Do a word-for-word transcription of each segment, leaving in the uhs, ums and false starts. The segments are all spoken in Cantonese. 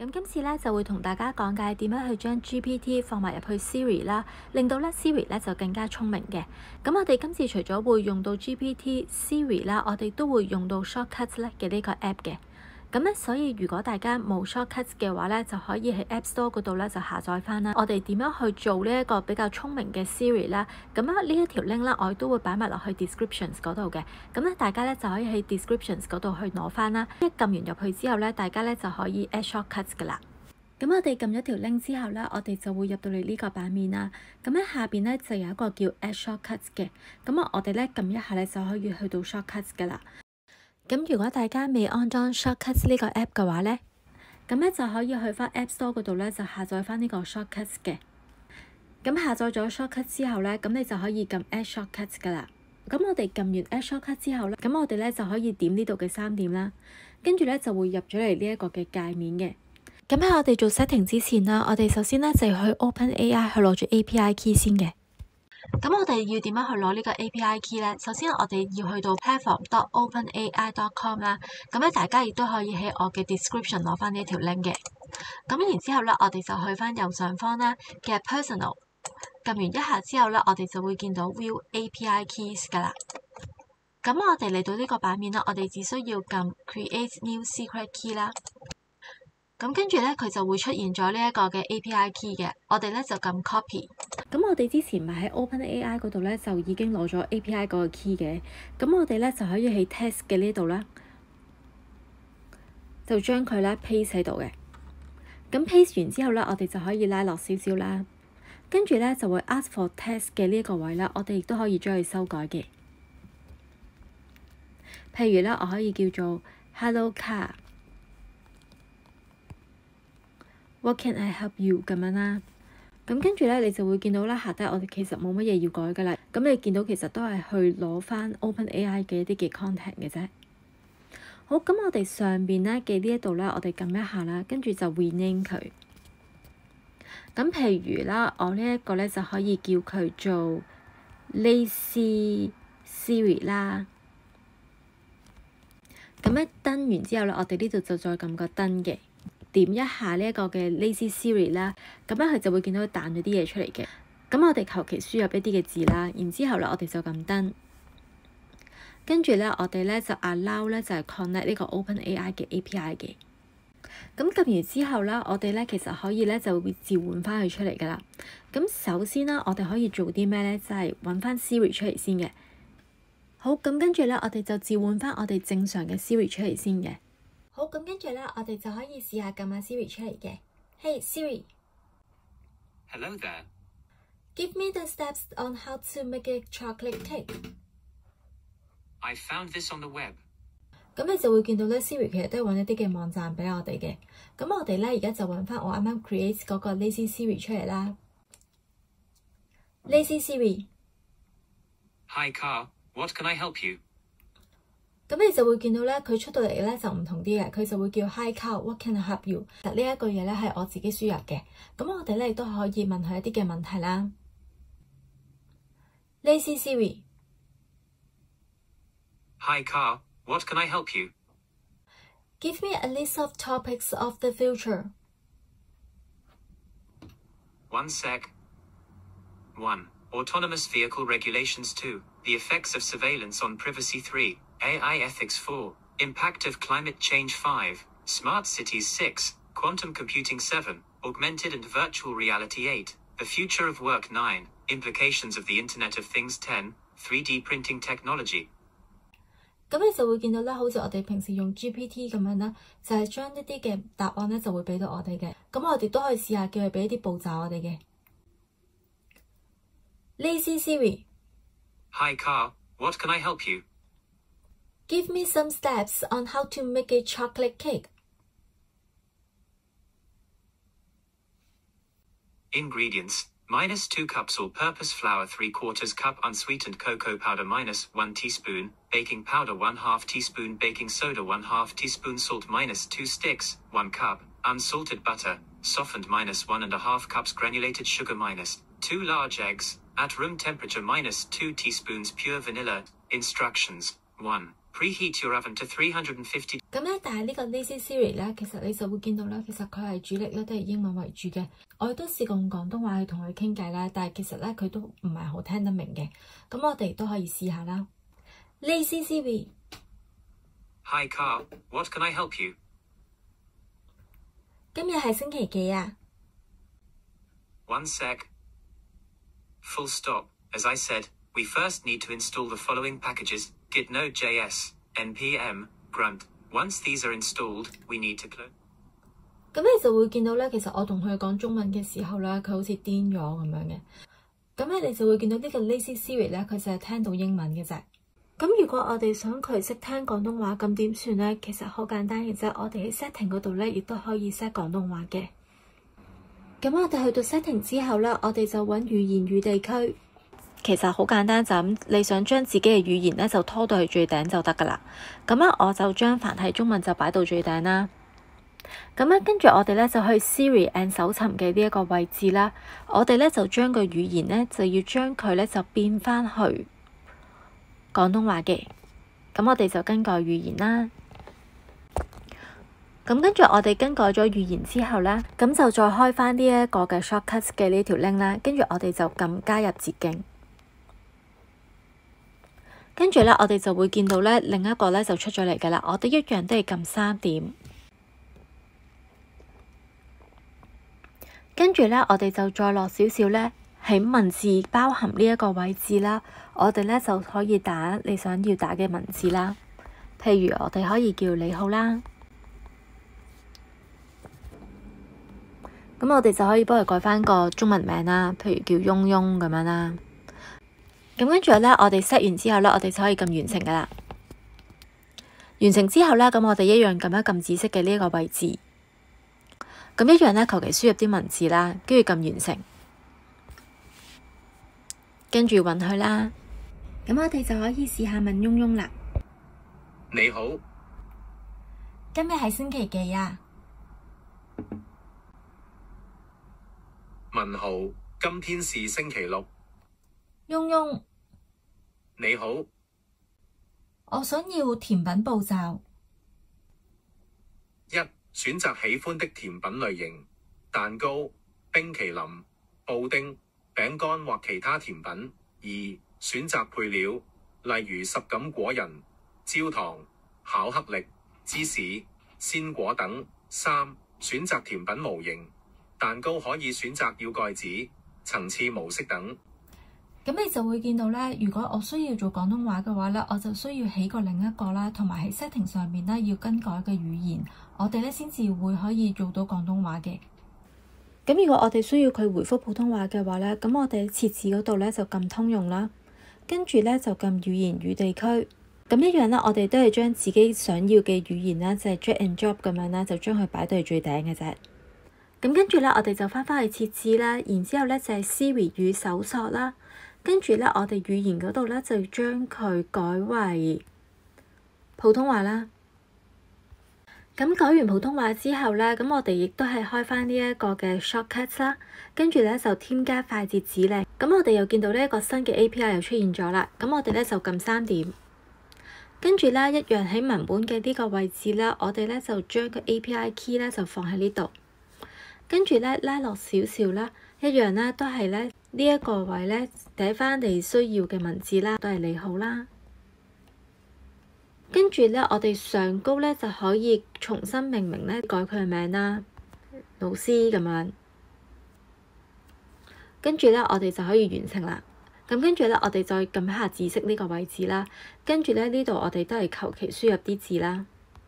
咁今次咧就會同大家講解點樣去將 G P T 放埋入去 Siri 啦，令到咧 Siri 咧就更加聰明嘅。咁我哋今次除咗會用到 G P T、Siri 啦，我哋都會用到 Shortcuts 咧嘅呢個 app 嘅。咁咧，所以如果大家冇 Shortcuts 嘅話咧，就可以喺 App Store 嗰度咧就下載翻啦。我哋點樣去做呢一個比較聰明嘅 Siri 啦？咁啊，呢一條 link 啦，我都會擺埋落去 descriptions 嗰度嘅。咁咧，大家咧就可以喺 descriptions 嗰度去攞翻啦。一撳完入去之後咧，大家咧就可以 add Shortcuts 噶啦。咁我哋撳咗條 link 之後咧，我哋就會入到嚟呢個版面啦。咁喺下邊咧就有一個叫 Add Shortcuts 嘅。咁啊，我哋咧撳一下咧就可以去到 Shortcuts 噶啦。咁如果大家未安裝 Shortcuts 呢個 app 嘅話咧，咁咧就可以去翻 App Store 嗰度咧就下載翻呢個 Shortcuts 嘅。咁下載咗 Shortcuts 之後咧，咁你就可以撳 Add Shortcuts 噶啦。咁我哋撳完 Add Shortcuts 之後咧，咁我哋咧就可以點呢度嘅三點啦，跟住咧就會入咗嚟呢一個嘅界面嘅。咁喺我哋做 setting 之前啦，我哋首先咧就要去 OpenAI 去攞住 A P I key 先嘅。咁我哋要點樣去攞呢個 A P I key 咧？首先我哋要去到 platform dot openai dot com 啦。咁咧大家亦都可以喺我嘅 description 攞翻呢一條 link 嘅。咁然之後咧，我哋就去翻右上方啦嘅 personal， 撳完一下之後咧，我哋就會見到 view A P I keys 噶啦。咁我哋嚟到呢個版面啦，我哋只需要撳 create new secret key 啦。咁跟住咧，佢就會出現咗呢一個嘅 A P I key 嘅，我哋咧就撳 copy。咁我哋之前咪喺 OpenAI 嗰度咧就已經攞咗 A P I 嗰個 key 嘅，咁我哋咧就可以喺 test 嘅呢度啦，就將佢咧 paste 喺度嘅。咁 paste 完之後咧，我哋就可以拉落少少啦，跟住咧就會 ask for test 嘅呢一個位啦，我哋亦都可以將佢修改嘅。譬如咧，我可以叫做 Hello Car。What can I help you 咁樣啦，咁跟住咧，你就會見到啦，下低我哋其實冇乜嘢要改噶啦。咁你見到其實都係去攞翻 OpenAI 嘅一啲嘅 content 嘅啫。好，咁我哋上邊咧嘅呢一度咧，我哋撳一下啦，跟住就 rename 佢。咁譬如啦，我呢一個咧就可以叫佢做 Lazy Siri 啦。咁咧登完之後咧，我哋呢度就再撳個登嘅。點一下呢一個嘅 Lazy Siri 啦，咁咧佢就會見到佢彈咗啲嘢出嚟嘅。咁我哋求其輸入一啲嘅字啦，然之後咧我哋就撳登，跟住咧我哋咧就 allow 咧就係 connect 呢個 OpenAI 嘅 A P I 嘅。咁撳完之後啦，我哋咧其實可以咧就會召喚翻佢出嚟噶啦。咁首先啦，我哋可以做啲咩咧？就係揾翻 Siri 出嚟先嘅。好，咁跟住咧，我哋就召喚翻我哋正常嘅 Siri 出嚟先嘅。好，咁跟住咧，我哋就可以試下撳下 Siri 出嚟嘅。Hey Siri。Hello there。 Give me the steps on how to make a chocolate cake。 I found this on the web。 咁你就會見到咧 ，Siri 其實都係揾一啲嘅網站俾我哋嘅。咁我哋咧而家就揾翻我啱啱 create 嗰個 Lazy Siri 出嚟啦。Lazy Siri。Hi Car，what can I help you？ 咁你就會見到咧，佢出到嚟咧就唔同啲嘅，佢就會叫 Hi Car，what can I help you？ 其實呢一句嘢咧係我自己輸入嘅，咁我哋咧亦都可以問佢一啲嘅問題啦。Lazy Siri。Hi Car，what can I help you？ Give me a list of topics of the future。 One sec. One. Autonomous vehicle regulations. Two. The effects of surveillance on privacy. Three. A I ethics. Four. Impact of climate change. Five. Smart cities. Six. Quantum computing. Seven. Augmented and virtual reality. Eight. The future of work. Nine. Implications of the Internet of Things. Ten. three D printing technology。 咁你就會見到咧，好似我哋平時用 G P T 咁樣啦，就係將一啲嘅答案咧就會俾到我哋嘅。咁我哋都可以試下叫佢俾一啲步驟我哋嘅。Lazy Siri。Hi Car，what can I help you？ Give me some steps on how to make a chocolate cake。 Ingredients. Minus two cups all-purpose flour, three quarters cup unsweetened cocoa powder, minus one teaspoon baking powder, one half teaspoon baking soda, one half teaspoon salt, minus two sticks, one cup unsalted butter, softened, minus one and a half cups granulated sugar, minus two large eggs at room temperature, minus two teaspoons pure vanilla. Instructions. one. Preheat your oven to three hundred fifty。 咁咧，但係呢個 Lazy Siri 咧，其實你就會見到咧，其實佢係主力咧都係英文為主嘅。我亦都試過用廣東話去同佢傾偈啦，但係其實咧佢都唔係好聽得明嘅。咁我哋都可以試下啦。Lazy Siri。Hi Carl, what can I help you？ 今日係星期幾啊 ？One sec. Full stop. As I said, we first need to install the following packages: Git Node.js, N P M, Grunt. Once these are installed, we need to close。咁你就會見到咧，其實我同佢講中文嘅時候咧，佢好似癲咗咁樣嘅。咁咧，你就會見到呢個 Lazy Siri 咧，佢就係聽到英文嘅啫。咁如果我哋想佢識聽廣東話，咁點算咧？其實好簡單嘅啫，我哋喺 setting 嗰度咧，亦都可以 set 廣東話嘅。咁我哋去到 setting 之後咧，我哋就揾語言與地區。其實好簡單，就咁你想將自己嘅語言咧就拖到去最頂就得噶啦。咁咧我就將繁體中文就擺到最頂啦。咁咧跟住我哋咧就去 Siri and 搜尋嘅呢一個位置啦。我哋咧就將個語言咧就要將佢咧就變翻去廣東話嘅。咁我哋就更改語言啦。咁跟住我哋更改咗語言之後咧，咁就再開翻呢一個嘅 shortcuts 嘅呢條 link 啦。跟住我哋就撳加入捷徑。跟住咧，我哋就會見到咧另一個咧就出咗嚟嘅啦。我哋一樣都係撳三點，跟住咧我哋就再落少少咧喺文字包含呢一個位置啦。我哋咧就可以打你想要打嘅文字啦。譬如我哋可以叫你好啦，咁我哋就可以幫佢改翻個中文名啦，譬如叫翁翁咁樣啦。咁跟住咧，我哋 set 完之後咧，我哋就可以撳完成噶啦。完成之後咧，咁我哋一樣撳一撳紫色嘅呢一個位置。咁一樣咧，求其輸入啲文字啦，跟住撳完成，跟住允許啦。咁我哋就可以試下問翁翁啦。 你好， 今日係星期幾啊？ 問號，今天是星期六。 翁翁， 你好， 我想要甜品步驟。 一、選擇喜歡的甜品類型，蛋糕、冰淇淋、布丁、餅乾或其他甜品。二、選擇配料，例如什錦果仁、焦糖、巧克力、芝士、鮮果等。三、選擇甜品模型，蛋糕可以選擇要蓋子、層次模式等。咁你就會見到咧，如果我需要做廣東話嘅話咧，我就需要起個另一個啦，同埋喺 setting 上面咧要更改嘅語言，我哋咧先至會可以做到廣東話嘅。咁如果我哋需要佢回覆普通話嘅話咧，咁我哋喺設置嗰度咧就撳通用啦，跟住咧就撳語言與地區。咁一樣啦，我哋都係將自己想要嘅語言啦，就係 drag and drop 咁樣啦，就將佢擺到去最頂嘅啫。咁跟住咧，我哋就翻返去設置啦，然之後咧就係 Siri 與搜索啦。跟住咧，我哋語言嗰度咧就將佢改為普通話啦。咁改完普通話之後咧，咁我哋亦都係開翻呢一個嘅 shortcuts 啦。跟住咧就添加快捷指令。咁我哋又見到呢一個新嘅 A P I 又出現咗啦。咁我哋咧就撳三點，跟住咧一樣喺文本嘅呢個位置啦，我哋咧就將個 A P I key 咧就放喺呢度。跟住咧拉落少少啦，一樣啦，都係咧呢一個位咧寫翻你需要嘅文字啦，都係你好啦。跟住咧，我哋上高咧就可以重新命名咧，改佢嘅名啦，老師咁樣。跟住咧，我哋就可以完成啦。咁跟住咧，我哋再撳一下紫色呢個位置啦。跟住咧，呢度我哋都係求其輸入啲字啦，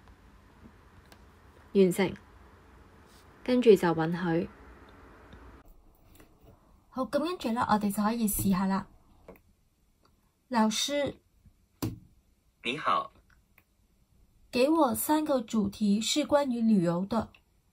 完成。跟住就允許。好，咁跟住咧，我哋就可以試下啦。老師，你好， 給我三個主題是關於旅遊的。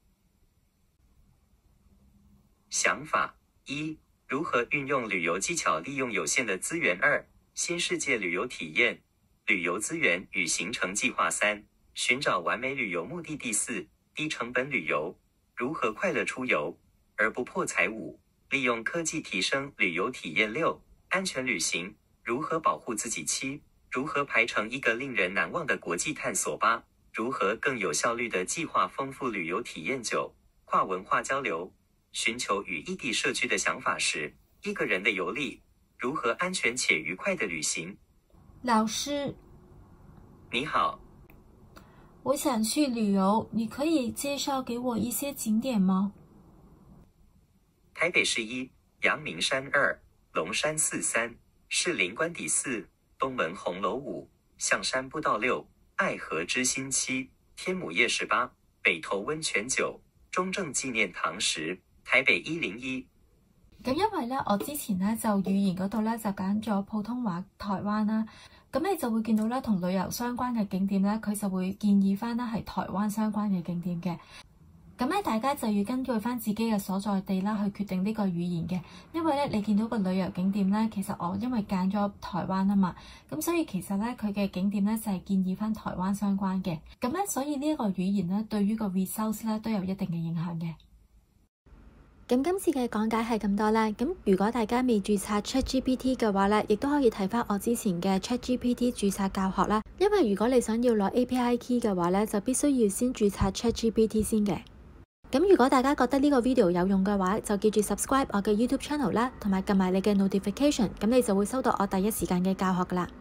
想法一，如何運用旅遊技巧利用有限的資源。二，新世界旅遊體驗、旅遊資源與行程計劃。三，尋找完美旅遊目的地。四，低成本旅遊，如何快樂出遊而不破財。五，利用科技提升旅遊體驗。六，安全旅行，如何保護自己。七， 如何排成一个令人难忘的国际探索八？如何更有效率地计划丰富旅游体验？九、跨文化交流。寻求与异地社区的想法时，一个人的游历，如何安全且愉快的旅行？ 老师， 你好， 我想去旅游，你可以介绍给我一些景点吗？ 台北市一，阳明山二，龙山寺三，士林官邸四，东门红楼五，象山步道六，爱河之心七，天母夜市八，北投温泉九，中正紀念堂十，台北一零一。 咁因為咧，我之前咧就語言嗰度咧就揀咗普通話台灣啦，咁你就會見到咧同旅遊相關嘅景點咧，佢就會建議翻咧係台灣相關嘅景點嘅。咁咧大家就要根據翻自己嘅所在地啦去決定呢個語言嘅，因為咧你見到個旅遊景點咧，其實我因為揀咗台灣啊嘛，咁所以其實咧佢嘅景點咧就係建議翻台灣相關嘅，咁咧所以呢一個語言咧對於個 results 咧都有一定嘅影響嘅。咁今次嘅講解係咁多啦，咁如果大家未註冊 ChatGPT 嘅話咧，亦都可以睇翻我之前嘅 ChatGPT 註冊教學啦，因為如果你想要攞 A P I key 嘅話咧，就必須要先註冊 ChatGPT 先嘅。咁如果大家覺得呢個 video 有用嘅話，就記住 subscribe 我嘅 YouTube channel 啦，同埋撳埋你嘅 notification，咁你就會收到我第一時間嘅教學噶啦。